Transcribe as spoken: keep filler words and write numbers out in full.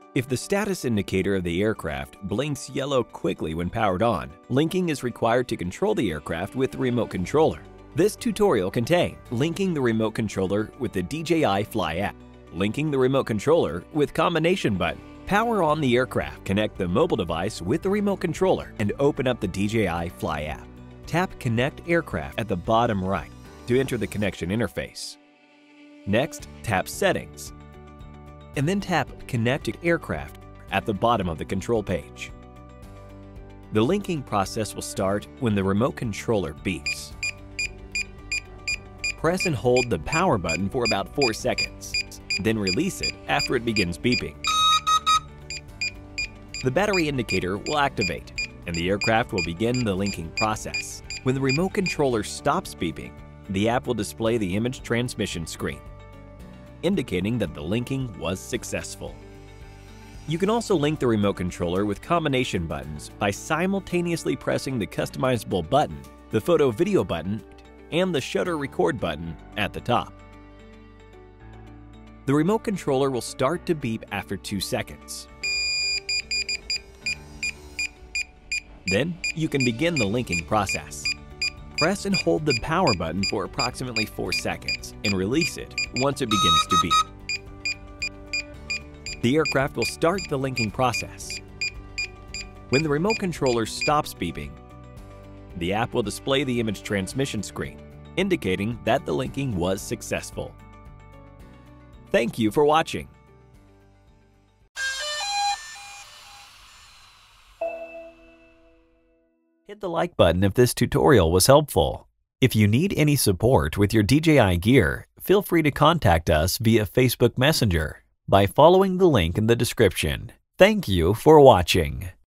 If the status indicator of the aircraft blinks yellow quickly when powered on, linking is required to control the aircraft with the remote controller. This tutorial contains linking the remote controller with the D J I Fly app, linking the remote controller with combination button, power on the aircraft, connect the mobile device with the remote controller, and open up the D J I Fly app. Tap Connect Aircraft at the bottom right to enter the connection interface. Next, tap Settings, and then tap Connect Aircraft at the bottom of the control page. The linking process will start when the remote controller beeps. Press and hold the power button for about four seconds, then release it after it begins beeping. The battery indicator will activate, and the aircraft will begin the linking process. When the remote controller stops beeping, the app will display the image transmission screen, indicating that the linking was successful. You can also link the remote controller with combination buttons by simultaneously pressing the customizable button, the photo video button, and the shutter record button at the top. The remote controller will start to beep after two seconds. Then you can begin the linking process. Press and hold the power button for approximately four seconds and release it once it begins to beep. The aircraft will start the linking process. When the remote controller stops beeping, the app will display the image transmission screen, indicating that the linking was successful. Thank you for watching. Hit the like button if this tutorial was helpful. If you need any support with your D J I gear, feel free to contact us via Facebook Messenger by following the link in the description. Thank you for watching.